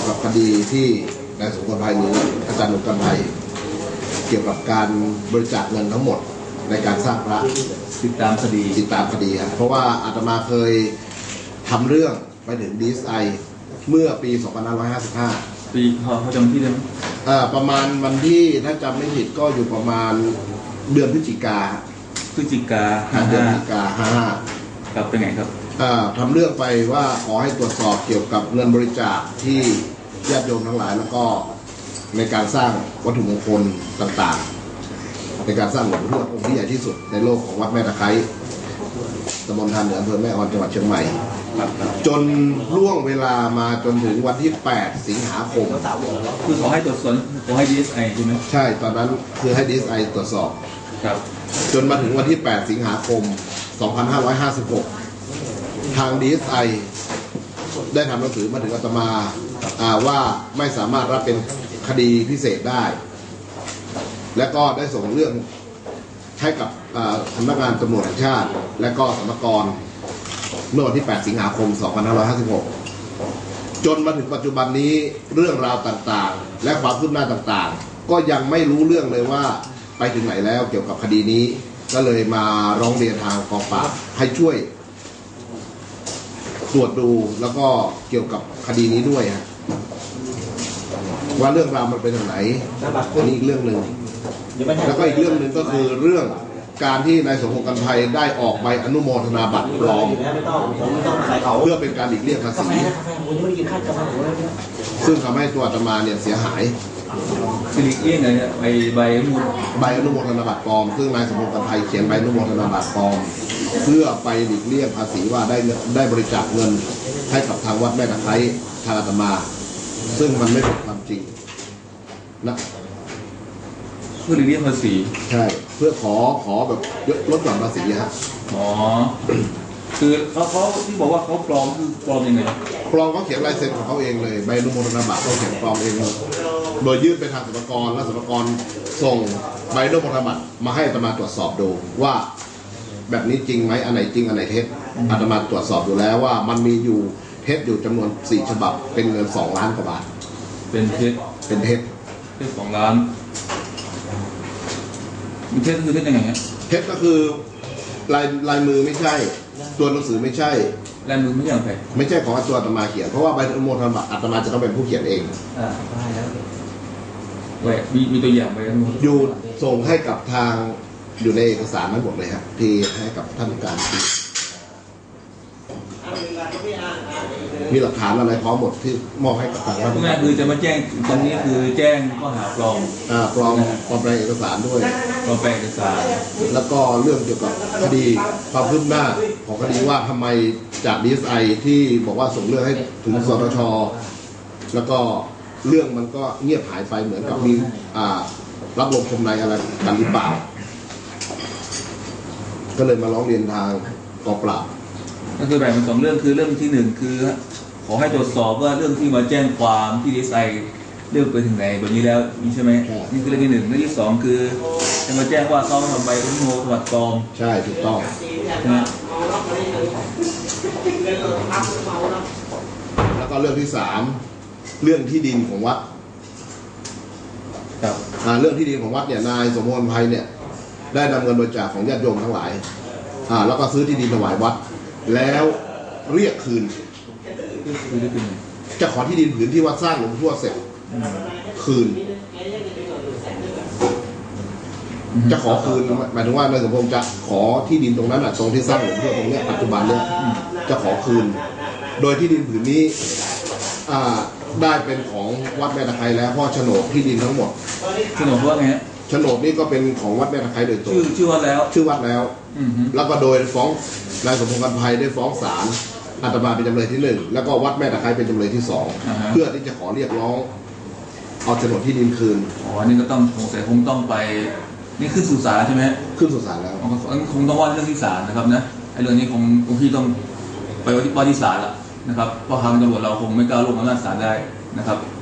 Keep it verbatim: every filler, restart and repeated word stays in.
กับคดีที่นายสมควรภัยหรืออาจารย์หนุ่มกันภัยเกี่ยวกับการบริจาคเงินทั้งหมดในการสร้างพระติดตามคดีติดตามคดีครับเพราะว่าอาตมาเคยทำเรื่องไปถึง ดี เอส ไอ เมื่อปี สองพันห้าร้อยห้าสิบห้าปีเขาเขาจำที่ได้ไหมอ่าประมาณวันที่ถ้าจำไม่ผิดก็อยู่ประมาณเดือนพฤศจิกาพฤศจิกาเดือนพฤศจิกาห้าห้าครับเป็นไงครับอ่าทำเรื่องไปว่าขอให้ตรวจสอบเกี่ยวกับเงินบริจาคที่ญาติโยมทั้งหลายแล้วก็ในการสร้างวัตถุมงคลต่างๆในการสร้างหลวงพ่อทวดองค์ที่ใหญ่ที่สุดในโลกของวัดแม่ตะไคร้ตำบลทานเหนืออำเภอแม่ออนจังหวัดเชียงใหม่จนล่วงเวลามาจนถึงวันที่แปดสิงหาคมคือขอให้ตรวจสอบขอให้ ดี เอส ไอ ใช่ไหมใช่ตอนนั้นคือให้ ดี เอส ไอ ตรวจสอบครับจนมาถึงวันที่แปดสิงหาคมสองพันห้าร้อยห้าสิบหกทาง ดี เอส ไอ ได้ทำหนังสือมาถึงอาตมาว่าไม่สามารถรับเป็นคดีพิเศษได้และก็ได้ส่งเรื่องให้กับสำนักงานตำรวจแห่งชาติและก็สรรพากรเมื่อวันที่แปดสิงหาคมสองพันห้าร้อยห้าสิบหกจนมาถึงปัจจุบันนี้เรื่องราวต่างๆและความคืบหน้าต่างๆก็ยังไม่รู้เรื่องเลยว่าไปถึงไหนแล้วเกี่ยวกับคดีนี้ก็เลยมาร้องเรียนทางกองปราบให้ช่วยตรวจดูแล้วก็เกี่ยวกับคดีนี้ด้วยฮะว่าเรื่องราวมันเป็นอย่างไหนอันนี้อีกเรื่องหนึ่งแล้วก็อีกเรื่องหนึ่งก็คือเรื่องการที่นายสมพงษ์กันภัยได้ออกใบอนุโมทนาบัตรปลอมเพื่อเป็นการหลีกเลี่ยงภาษีซึ่งทำให้ตัวอาตมาเนี่ยเสียหายหลีกเลี่ยงอะไรเนี่ยใบใบใบอนุโมทนาบัตรปลอมซึ่งนายสมพงษ์กันภัยเขียนใบอนุโมทนาบัตรปลอมเพื่อไปหลีกเลี่ยงภาษีว่าได้ได้บริจาคเงินให้กับทางวัดแม่ตะไคร้ทางอาตมาซึ่งมันไม่เป็นความจริงนะเพื่อหลีกเลี่ยงภาษีใช่เพื่อขอขอแบบลดหย่อนภาษีฮะอ๋อคือเขาเขาที่บอกว่าเขาปลอมคือปลอมยังไงปลอมเขาเขียนลายเซ็นของเขาเองเลยใบอนุโมทนาบัตรเขาเขียนปลอมเองโดยยื่นไปทางสรรพากรและสรรพากรส่งใบอนุโมทนาบัตรมาให้อาตมาตรวจสอบดูว่าแบบนี้จริงไหมอันไหนจริงอันไหนเท็จอาตมาตรวจสอบดูแล้วว่ามันมีอยู่เท็จอยู่จำนวนสี่ฉบับเป็นเงินสองล้านกว่าบาทเป็นเท็จเป็นเท็จเท็จสองล้านมีเท็จคือเท็จยังไงฮะเท็จก็คือลายลายมือไม่ใช่ตัวหนังสือไม่ใช่ลายมือไม่ใช่ของใครไม่ใช่ของตัวอาตมาเขียนเพราะว่าใบอนุโมทนาบัตรอาตมาจะต้องเป็นผู้เขียนเองอ่าได้แล้วมีมีตัวอย่างใบอนุโมทนาอยู่ส่งให้กับทางอยู่ในเอกสารทั้งหมดเลยครับที่ให้กับท่านผู้การมีหลักฐานอะไรพร้อมหมดที่มอบให้กับทางท่านผู้การคือจะมาแจ้งตรงนี้คือแจ้งข้อหาปลอมอ่าปลอมปลอมแปลงเอกสารด้วยปลอมแปลงเอกสารแล้วก็เรื่องเกี่ยวกับคดีความคืบหน้าของคดีว่าทำไมจาก ดี เอส ไอ ที่บอกว่าส่งเรื่องให้ถึงสตช.แล้วก็เรื่องมันก็เงียบหายไปเหมือนกับมีอ่ารับลมคมในอะไรกันหรือเปล่าก็เลยมาร้องเรียนทางกองปราบก็คือแบ่งเป็นสองเรื่องคือเรื่องที่หนึ่งคือขอให้ตรวจสอบว่าเรื่องที่มาแจ้งความที่ ดี เอส ไอ เรื่องไปถึงไหนแบบนี้แล้วนี่ใช่ไหมนี่คือเรื่องที่หนึ่งเรื่องที่สองคือจะมาแจ้งว่าเขาทำใบอนุโมทนาบัตรปลอมใช่ถูกต้องแล้วก็เรื่องที่สามเรื่องที่ดินของวัดครับเรื่องที่ดินของวัดเนี่ยนายสมพงษ์ภัยเนี่ยได้นำเงินบริจาคของญาติโยมทั้งหลายอ่าแล้วก็ซื้อที่ดินถวายวัดแล้วเรียกคืนจะขอที่ดินผืนที่วัดสร้างหลวงพ่อเสร็จคืนจะขอคืนหมายถึงว่านายสมพงษ์จะขอที่ดินตรงนั้นอ่ะตรงที่สร้างหลวงพ่อตรงนี้ปัจจุบันเนี่ยจะขอคืนโดยที่ดินผืนนี้อ่าได้เป็นของวัดแม่ตะไคร้แล้วเพราะโฉนดที่ดินทั้งหมดโฉนดว่าไงโฉนดนี่ก็เป็นของวัดแม่ตะไคร้โดยตรงชื่อชื่อวัดแล้วชื่อวัดแล้วแล้วก็โดยฟ้องนายสมพงษ์กันภัยได้ฟ้องศาลอาตมาเป็นจำเลยที่หนึ่งแล้วก็วัดแม่ตะไคร้เป็นจำเลยที่สองเพื่อที่จะขอเรียกร้องเอาโฉนดที่ดินคืนอ๋อนี่ก็ต้องสงสัยคงต้องไปนี่ขึ้นสู่ศาลใช่ไหมขึ้นสู่ศาลแล้วคงต้องว่าเรื่องที่ศาลนะครับนะไอ้เรื่องนี้คงคงที่ต้องไปว่าที่ศาลละนะครับเพราะทางตำรวจเราคงไม่กล้าลงอำนาจศาลได้นะครับ